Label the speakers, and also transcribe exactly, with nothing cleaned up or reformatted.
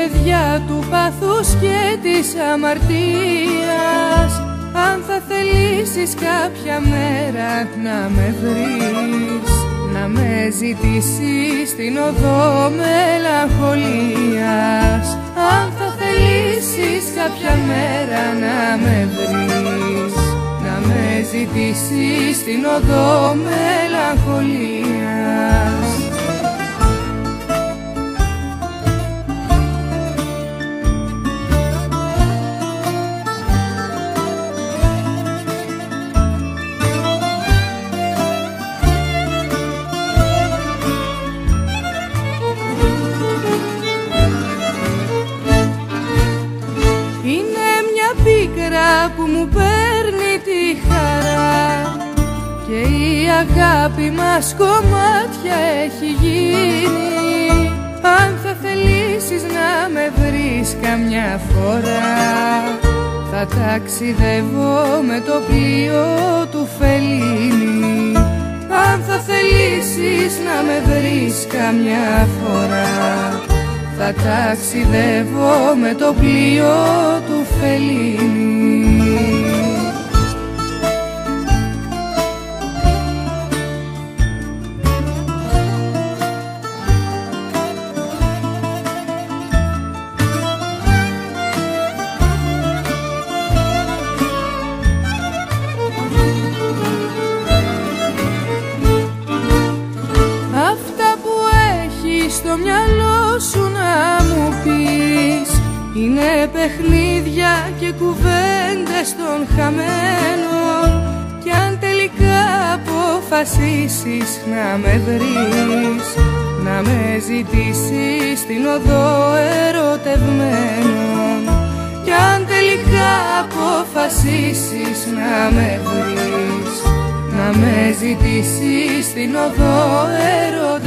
Speaker 1: παιδιά του πάθους και της αμαρτίας. Αν θα θελήσεις κάποια μέρα να με βρεις, να με ζητήσεις στην οδό μελαγχολίας. Αν θα θελήσεις κάποια μέρα να με βρεις, να με ζητήσεις στην οδό μελαγχολίας. Που μου παίρνει τη χαρά και η αγάπη μας κομμάτια έχει γίνει. Αν θα θελήσεις να με βρεις καμιά φορά, θα ταξιδεύω με το πλοίο του Φελίνη. Αν θα θελήσεις να με βρεις καμιά φορά, θα ταξιδεύω με το πλοίο του Φελίνη. Στο μυαλό σου να μου πεις είναι παιχνίδια και κουβέντες των χαμένων. Κι αν τελικά αποφασίσεις να με βρεις, να με ζητήσεις στην οδό ερωτευμένων. Κι αν τελικά αποφασίσεις να με βρεις, να με ζητήσεις στην οδό ερωτευμένων.